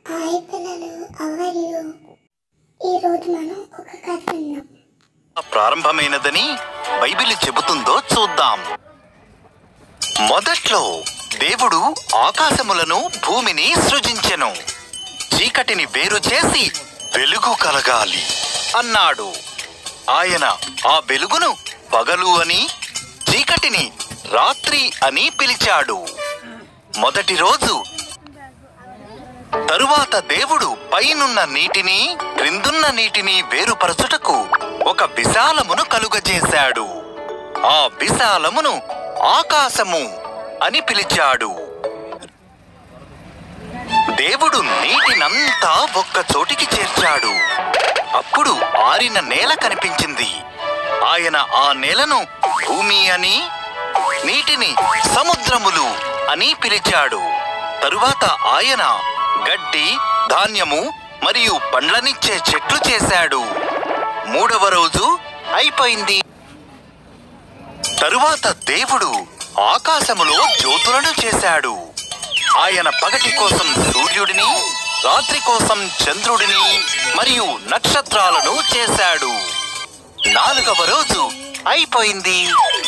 Hi పిల్లలు, అవరియు ఈ రోజు మనం ఒక కథ విన్నాం. ప్రారంభమైనదని బైబిల్ చెబుతుందో చూద్దాం. మొదట్లో దేవుడు ఆకాశములను భూమిని సృజించెను. చీకటిని వేరు చేసి వెలుగు కలగాలి అన్నాడు. ఆయన ఆ వెలుగును పగలు అని, చీకటిని రాత్రి అని పిలిచాడు. మొదటి రోజు తరువాత దేవుడు పైనున్న నీటిని క్రిందున్న నీటిని వేరుపరచుటకు ఒక విశాలమును కలుగజేశాడు. ఆ విశాలమును ఆకాశము అని పిలిచాడు. దేవుడు నీటినంతా ఒక్క చోటికి చేర్చాడు. అప్పుడు ఆరిన నేల కనిపించింది. ఆయన ఆ నేలను భూమి అని, నీటిని సముద్రములు అని పిలిచాడు. తరువాత ఆయన గడ్డి, ధాన్యము మరియు పండ్లనిచ్చే చెట్లు చేశాడు. మూడవ రోజు అయిపోయింది. తరువాత దేవుడు ఆకాశములో జ్యోతులను చేశాడు. ఆయన పగటి కోసం సూర్యుడిని, రాత్రి కోసం చంద్రుడిని మరియు నక్షత్రాలను చేశాడు. నాలుగవ రోజు అయిపోయింది.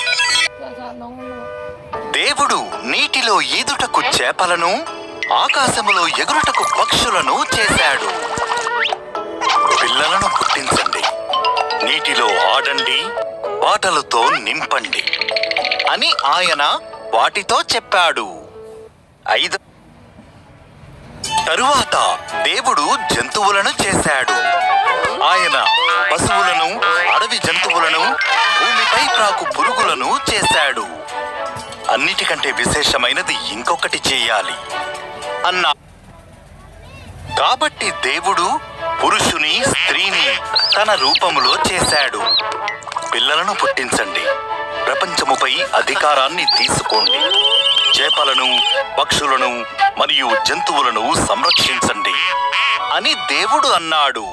దేవుడు నీటిలో ఈదుటకు చేపలను, ఆకాశములో ఎగురుటకు పక్షులను చేశాడు. పిల్లలను పుట్టించండి, నీటిలో ఆడండి, పాటలతో నింపండి అని ఆయన వాటితో చెప్పాడు. తరువాత దేవుడు జంతువులను చేశాడు. ఆయన పశువులను, అడవి జంతువులను, భూమిపై ప్రాకు పురుగులను చేశాడు. అన్నిటికంటే విశేషమైనది ఇంకొకటి చేయాలి అన్నా. కాబట్టి దేవుడు పురుషుని, స్త్రీని తన రూపములో చేశాడు. పిల్లలను పుట్టించండి, ప్రపంచముపై అధికారాన్ని తీసుకోండి, చేపలను, పక్షులను మరియు జంతువులను సంరక్షించండి అని దేవుడు అన్నాడు.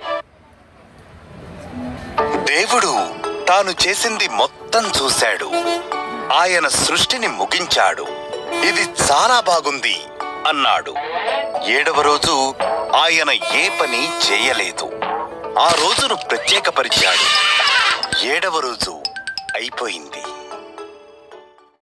దేవుడు తాను చేసింది మొత్తం చూశాడు. ఆయన సృష్టిని ముగించాడు. ఇది చాలా బాగుంది అన్నాడు. ఏడవ రోజు ఆయన ఏ పని చేయలేదు. ఆ రోజును ప్రత్యేకపరిచాడు. ఏడవ రోజు అయిపోయింది.